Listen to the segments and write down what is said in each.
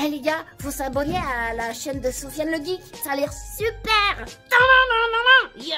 Eh les gars, faut s'abonner à la chaîne de Sofiane le Geek, ça a l'air super. Yeah.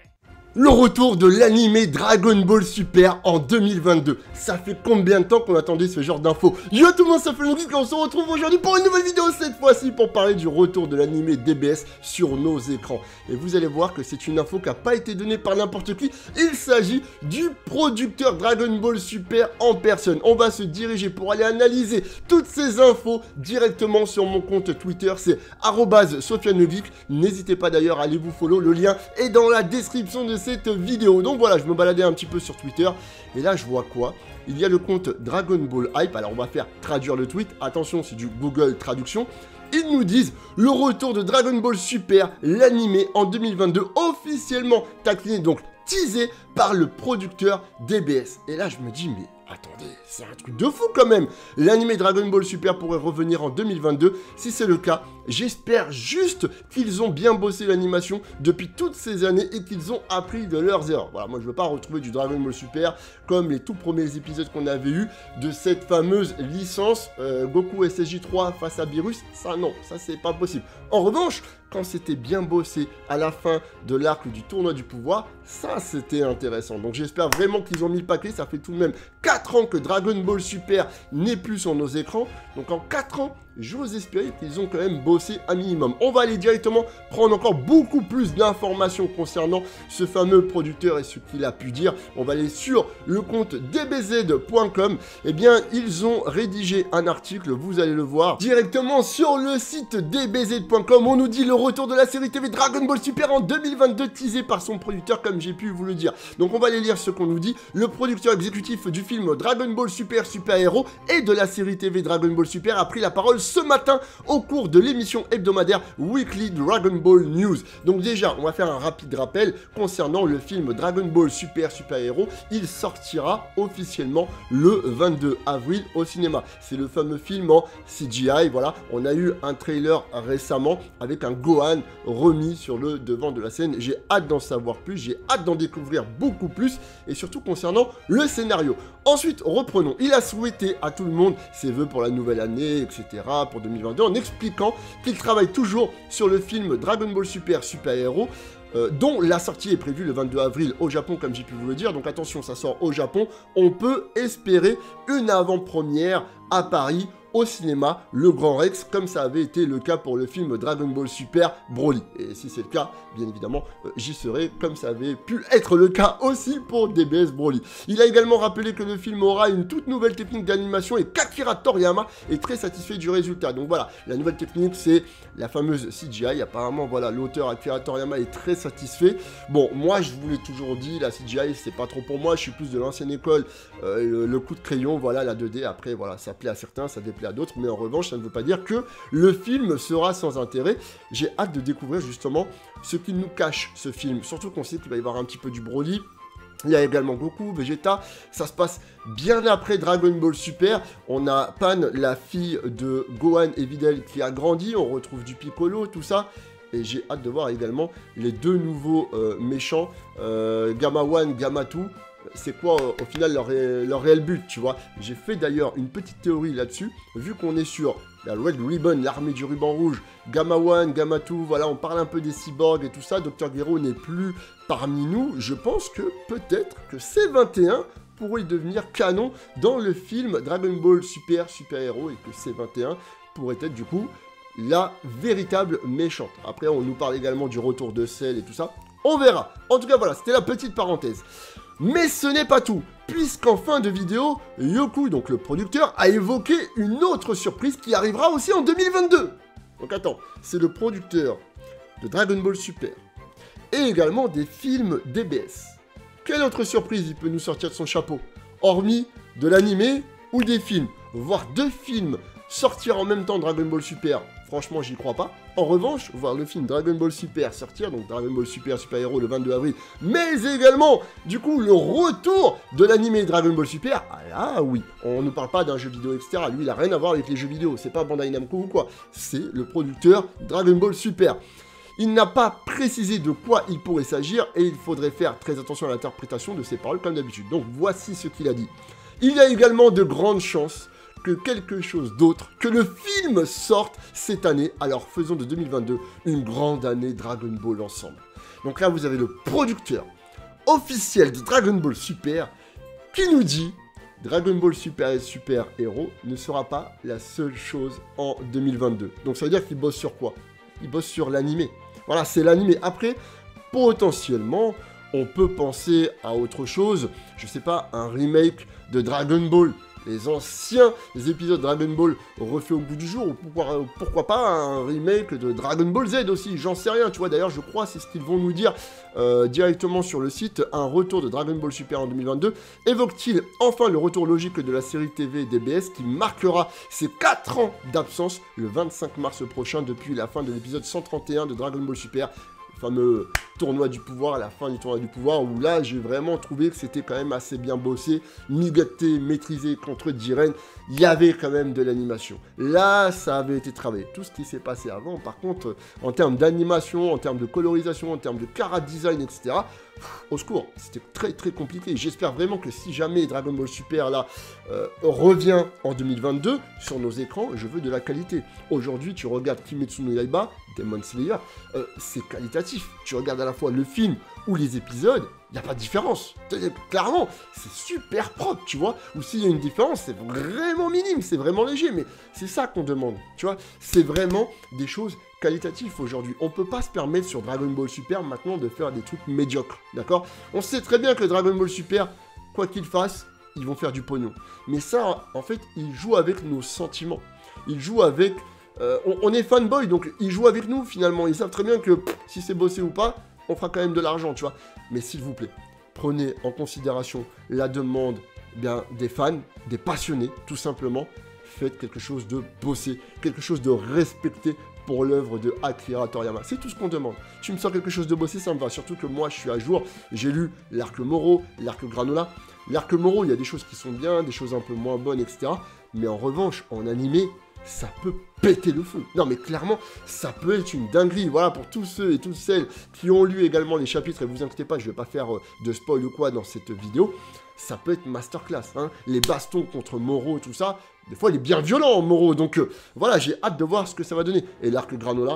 Le retour de l'animé Dragon Ball Super en 2022. Ça fait combien de temps qu'on attendait ce genre d'infos? Yo tout le monde, ça fait longtemps qu'on se retrouve aujourd'hui pour une nouvelle vidéo, cette fois-ci pour parler du retour de l'animé DBS sur nos écrans. Et vous allez voir que c'est une info qui n'a pas été donnée par n'importe qui. Il s'agit du producteur Dragon Ball Super en personne. On va se diriger pour aller analyser toutes ces infos directement sur mon compte Twitter. C'est @SofianeLeGeek. N'hésitez pas d'ailleurs à aller vous follow. Le lien est dans la description de cette vidéo. Donc voilà, je me baladais un petit peu sur Twitter et là je vois quoi? Il y a le compte Dragon Ball Hype. Alors on va faire traduire le tweet, attention, c'est du Google Traduction. Ils nous disent le retour de Dragon Ball Super, l'animé en 2022, officiellement tacliné, donc teasé par le producteur DBS. Et là je me dis mais attendez, c'est un truc de fou quand même. L'animé Dragon Ball Super pourrait revenir en 2022. Si c'est le cas, j'espère juste qu'ils ont bien bossé l'animation depuis toutes ces années et qu'ils ont appris de leurs erreurs. Voilà, moi je veux pas retrouver du Dragon Ball Super comme les tout premiers épisodes qu'on avait eu de cette fameuse licence Goku SSJ3 face à Beerus. Ça non, ça c'est pas possible. En revanche, quand c'était bien bossé à la fin de l'arc du tournoi du pouvoir, ça c'était intéressant. Donc j'espère vraiment qu'ils ont mis le paquet. Ça fait tout de même 4 ans que Dragon Ball Super n'est plus sur nos écrans. Donc en 4 ans, j'ose espérer qu'ils ont quand même bossé un minimum. On va aller directement prendre encore beaucoup plus d'informations concernant ce fameux producteur et ce qu'il a pu dire. On va aller sur le compte dbz.com. Eh bien, ils ont rédigé un article, vous allez le voir, directement sur le site dbz.com. On nous dit le retour de la série TV Dragon Ball Super en 2022, teasé par son producteur, comme j'ai pu vous le dire. Donc on va aller lire ce qu'on nous dit. Le producteur exécutif du film Dragon Ball Super Super Hero et de la série TV Dragon Ball Super a pris la parole ce matin au cours de l'émission hebdomadaire Weekly Dragon Ball News. Donc déjà, on va faire un rapide rappel concernant le film Dragon Ball Super Super Hero. Il sortira officiellement le 22 avril au cinéma. C'est le fameux film en CGI, voilà. On a eu un trailer récemment avec un Gohan remis sur le devant de la scène. J'ai hâte d'en savoir plus, j'ai hâte d'en découvrir beaucoup plus et surtout concernant le scénario. Ensuite, reprenons. Il a souhaité à tout le monde ses vœux pour la nouvelle année, etc. pour 2022, en expliquant qu'il travaille toujours sur le film Dragon Ball Super Super Hero, dont la sortie est prévue le 22 avril au Japon, comme j'ai pu vous le dire. Donc attention, ça sort au Japon. On peut espérer une avant-première à Paris, au cinéma, le Grand Rex, comme ça avait été le cas pour le film Dragon Ball Super Broly. Et si c'est le cas, bien évidemment, j'y serai, comme ça avait pu être le cas aussi pour DBS Broly. Il a également rappelé que le film aura une toute nouvelle technique d'animation et qu'Akira Toriyama est très satisfait du résultat. Donc voilà, la nouvelle technique, c'est la fameuse CGI. Apparemment, voilà, l'auteur Akira Toriyama est très satisfait. Bon, moi, je vous l'ai toujours dit, la CGI, c'est pas trop pour moi. Je suis plus de l'ancienne école, le coup de crayon, voilà, la 2D. Après, voilà, ça plaît à certains, ça déplaît à d'autres, mais en revanche, ça ne veut pas dire que le film sera sans intérêt. J'ai hâte de découvrir justement ce qu'il nous cache, ce film. Surtout qu'on sait qu'il va y avoir un petit peu du Broly. Il y a également Goku, Vegeta, ça se passe bien après Dragon Ball Super. On a Pan, la fille de Gohan et Videl qui a grandi, on retrouve du Piccolo, tout ça. Et j'ai hâte de voir également les deux nouveaux méchants, Gamma 1, Gamma 2. C'est quoi au final leur réel but, tu vois? J'ai fait d'ailleurs une petite théorie là-dessus, vu qu'on est sur la Red Ribbon, l'armée du ruban rouge, Gamma 1, Gamma 2, voilà, on parle un peu des cyborgs et tout ça, Dr. Gero n'est plus parmi nous, je pense que peut-être que C21 pourrait devenir canon dans le film Dragon Ball Super Super Hero et que C21 pourrait être du coup la véritable méchante. Après, on nous parle également du retour de Cell et tout ça, on verra. En tout cas, voilà, c'était la petite parenthèse. Mais ce n'est pas tout, puisqu'en fin de vidéo, Yoku, donc le producteur, a évoqué une autre surprise qui arrivera aussi en 2022. Donc attends, c'est le producteur de Dragon Ball Super et également des films DBS. Quelle autre surprise il peut nous sortir de son chapeau? Hormis de l'animé ou des films, voire 2 films sortir en même temps Dragon Ball Super, franchement j'y crois pas. En revanche, voir le film Dragon Ball Super sortir, donc Dragon Ball Super Super Hero le 22 avril, mais également, du coup, le retour de l'animé Dragon Ball Super, ah là, oui, on ne parle pas d'un jeu vidéo, etc. Lui, il a rien à voir avec les jeux vidéo, c'est pas Bandai Namco ou quoi, c'est le producteur Dragon Ball Super. Il n'a pas précisé de quoi il pourrait s'agir, et il faudrait faire très attention à l'interprétation de ses paroles, comme d'habitude. Donc, voici ce qu'il a dit. Il y a également de grandes chances que quelque chose d'autre, que le film sorte cette année. Alors faisons de 2022 une grande année Dragon Ball ensemble. Donc là, vous avez le producteur officiel de Dragon Ball Super qui nous dit Dragon Ball Super et Super Héros ne sera pas la seule chose en 2022. Donc ça veut dire qu'il bosse sur quoi? Il bosse sur l'animé. Voilà, c'est l'animé. Après, potentiellement, on peut penser à autre chose. Je sais pas, un remake de Dragon Ball. Les anciens épisodes Dragon Ball refaits au goût du jour, ou pourquoi pas un remake de Dragon Ball Z aussi, j'en sais rien, tu vois, d'ailleurs je crois, c'est ce qu'ils vont nous dire directement sur le site, un retour de Dragon Ball Super en 2022, évoque-t-il enfin le retour logique de la série TV DBS qui marquera ses 4 ans d'absence le 25 mars prochain depuis la fin de l'épisode 131 de Dragon Ball Super, fameux tournoi du pouvoir, à la fin du tournoi du pouvoir, où là, j'ai vraiment trouvé que c'était quand même assez bien bossé, Migate maîtrisé contre Jiren, il y avait quand même de l'animation. Là, ça avait été travaillé. Tout ce qui s'est passé avant, par contre, en termes d'animation, en termes de colorisation, en termes de chara-design, etc., au secours, c'était très très compliqué. J'espère vraiment que si jamais Dragon Ball Super, là, revient en 2022, sur nos écrans, je veux de la qualité. Aujourd'hui, tu regardes Kimetsu no Yaiba, Demon Slayer, c'est qualitatif. Tu regardes à la fois le film ou les épisodes, il n'y a pas de différence. Clairement, c'est super propre, tu vois. Ou s'il y a une différence, c'est vraiment minime, c'est vraiment léger, mais c'est ça qu'on demande, tu vois. C'est vraiment des choses qualitatives aujourd'hui. On ne peut pas se permettre sur Dragon Ball Super maintenant de faire des trucs médiocres, d'accord? On sait très bien que Dragon Ball Super, quoi qu'il fasse, ils vont faire du pognon. Mais ça, en fait, ils jouent avec nos sentiments. Ils jouent avec... on est fanboy, donc ils jouent avec nous finalement. Ils savent très bien que si c'est bossé ou pas, on fera quand même de l'argent, tu vois. Mais s'il vous plaît, prenez en considération la demande bien des fans, des passionnés, tout simplement. Faites quelque chose de bossé, quelque chose de respecté pour l'œuvre de Akira Toriyama. C'est tout ce qu'on demande. Tu me sors quelque chose de bossé, ça me va. Surtout que moi, je suis à jour. J'ai lu l'arc Moro, l'arc Granola. L'arc Moro, il y a des choses qui sont bien, des choses un peu moins bonnes, etc. Mais en revanche, en animé, ça peut péter le feu. Non mais clairement, ça peut être une dinguerie. Voilà, pour tous ceux et toutes celles qui ont lu également les chapitres, et vous inquiétez pas, je vais pas faire de spoil ou quoi dans cette vidéo, ça peut être masterclass, hein. Les bastons contre Moro et tout ça, des fois il est bien violent Moro, donc voilà, j'ai hâte de voir ce que ça va donner. Et l'arc Granola,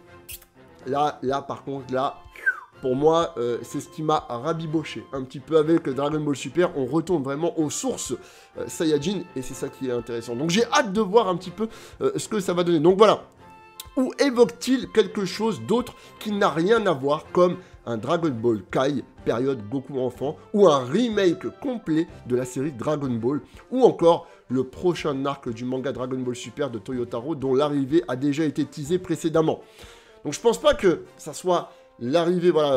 là par contre, là... Pour moi, c'est ce qui m'a rabiboché un petit peu avec Dragon Ball Super. On retourne vraiment aux sources Saiyajin et c'est ça qui est intéressant. Donc j'ai hâte de voir un petit peu ce que ça va donner. Donc voilà. Ou évoque-t-il quelque chose d'autre qui n'a rien à voir comme un Dragon Ball Kai, période Goku enfant, ou un remake complet de la série Dragon Ball, ou encore le prochain arc du manga Dragon Ball Super de Toyotaro dont l'arrivée a déjà été teasée précédemment. Donc je pense pas que ça soit... l'arrivée voilà,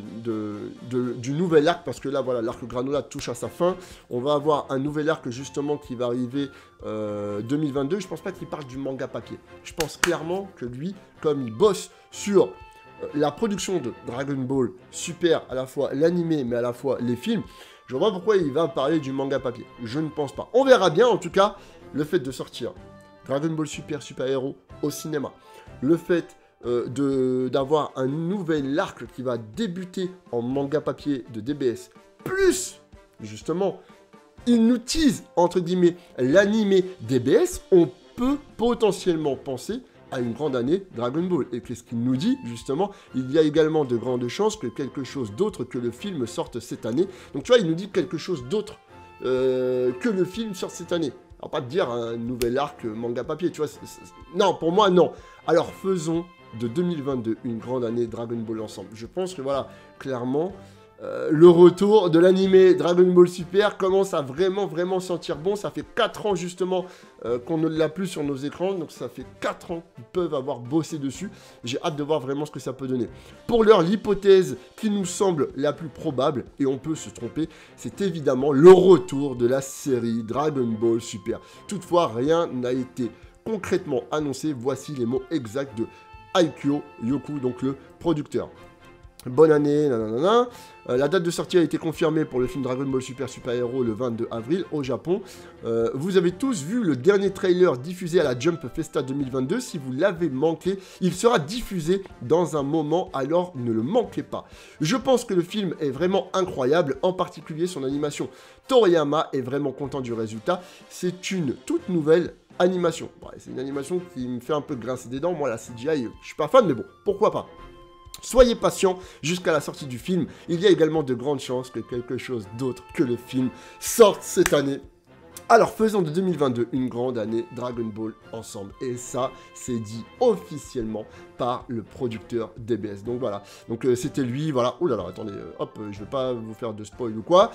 du nouvel arc, parce que là, voilà, l'arc Granola touche à sa fin. On va avoir un nouvel arc, justement, qui va arriver 2022. Je pense pas qu'il parle du manga papier. Je pense clairement que lui, comme il bosse sur la production de Dragon Ball Super, à la fois l'animé, mais à la fois les films, je vois pas pourquoi il va parler du manga papier. Je ne pense pas. On verra bien, en tout cas, le fait de sortir Dragon Ball Super, Super Héros au cinéma. Le fait... d'avoir un nouvel arc qui va débuter en manga papier de DBS, plus, justement, il nous tease, entre guillemets, l'animé DBS, on peut potentiellement penser à une grande année Dragon Ball. Et qu'est-ce qu'il nous dit, justement? Il y a également de grandes chances que quelque chose d'autre que le film sorte cette année. Donc tu vois, il nous dit quelque chose d'autre que le film sorte cette année. Alors pas de dire un nouvel arc manga papier, tu vois. Non, pour moi, non. Alors faisons de 2022 une grande année Dragon Ball ensemble. Je pense que voilà, clairement, le retour de l'animé Dragon Ball Super commence à vraiment sentir bon. Ça fait 4 ans justement qu'on ne l'a plus sur nos écrans, donc ça fait 4 ans qu'ils peuvent avoir bossé dessus. J'ai hâte de voir vraiment ce que ça peut donner. Pour l'heure, l'hypothèse qui nous semble la plus probable, et on peut se tromper, c'est évidemment le retour de la série Dragon Ball Super. Toutefois, rien n'a été concrètement annoncé. Voici les mots exacts de Aikyo Yoku, donc le producteur. Bonne année, nanana. La date de sortie a été confirmée pour le film Dragon Ball Super Super Hero le 22 avril au Japon. Vous avez tous vu le dernier trailer diffusé à la Jump Festa 2022. Si vous l'avez manqué, il sera diffusé dans un moment, alors ne le manquez pas. Je pense que le film est vraiment incroyable, en particulier son animation. Toriyama est vraiment content du résultat. C'est une toute nouvelle animation. Ouais, c'est une animation qui me fait un peu grincer des dents. Moi, la CGI, je suis pas fan, mais bon, pourquoi pas. Soyez patients jusqu'à la sortie du film. Il y a également de grandes chances que quelque chose d'autre que le film sorte cette année. Alors, faisons de 2022 une grande année Dragon Ball ensemble. Et ça, c'est dit officiellement par le producteur DBS. Donc voilà. Donc c'était lui, voilà. Oh là là, attendez, hop, je vais pas vous faire de spoil ou quoi.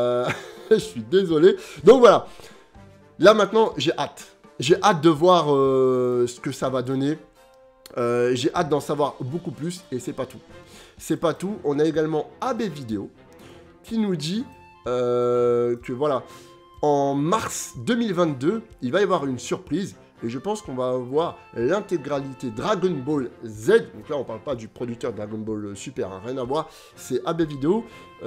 Je suis désolé. Donc voilà. Là maintenant, j'ai hâte. J'ai hâte de voir ce que ça va donner. J'ai hâte d'en savoir beaucoup plus et c'est pas tout. C'est pas tout. On a également AB Vidéo qui nous dit que voilà, en mars 2022, il va y avoir une surprise et je pense qu'on va avoir l'intégralité Dragon Ball Z. Donc là, on parle pas du producteur Dragon Ball Super, hein, rien à voir. C'est AB Vidéo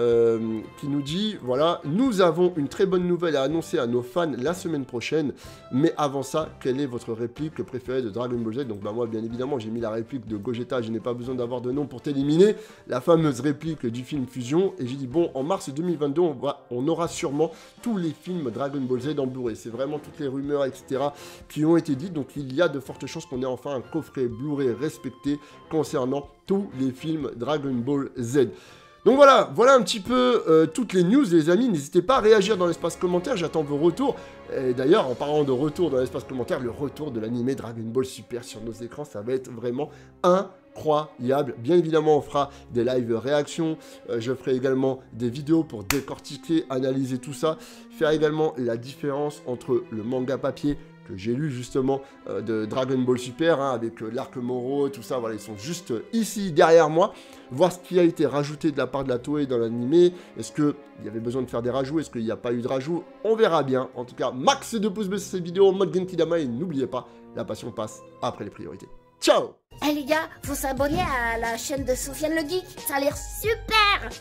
qui nous dit, voilà, nous avons une très bonne nouvelle à annoncer à nos fans la semaine prochaine. Mais avant ça, quelle est votre réplique préférée de Dragon Ball Z? Donc bah moi, bien évidemment, j'ai mis la réplique de Gogeta, je n'ai pas besoin d'avoir de nom pour t'éliminer. La fameuse réplique du film Fusion. Et j'ai dit, bon, en mars 2022, on aura sûrement tous les films Dragon Ball Z en Blu-ray. C'est vraiment toutes les rumeurs, etc. qui ont été dites. Donc il y a de fortes chances qu'on ait enfin un coffret Blu-ray respecté concernant tous les films Dragon Ball Z. Donc voilà, voilà un petit peu toutes les news, les amis. N'hésitez pas à réagir dans l'espace commentaire, j'attends vos retours. Et d'ailleurs, en parlant de retour dans l'espace commentaire, le retour de l'animé Dragon Ball Super sur nos écrans, ça va être vraiment incroyable. Bien évidemment, on fera des live réactions, je ferai également des vidéos pour décortiquer, analyser tout ça, faire également la différence entre le manga papier, que j'ai lu justement de Dragon Ball Super, hein, avec l'arc Moro, tout ça, voilà, ils sont juste ici derrière moi, voir ce qui a été rajouté de la part de la Toei dans l'animé, est-ce qu'il y avait besoin de faire des rajouts, est-ce qu'il n'y a pas eu de rajouts, on verra bien. En tout cas, max de pouces bleus sur cette vidéo en mode Genki-dama, et n'oubliez pas, la passion passe après les priorités. Ciao! Eh les gars, faut s'abonner à la chaîne de Sofiane le Geek, ça a l'air super.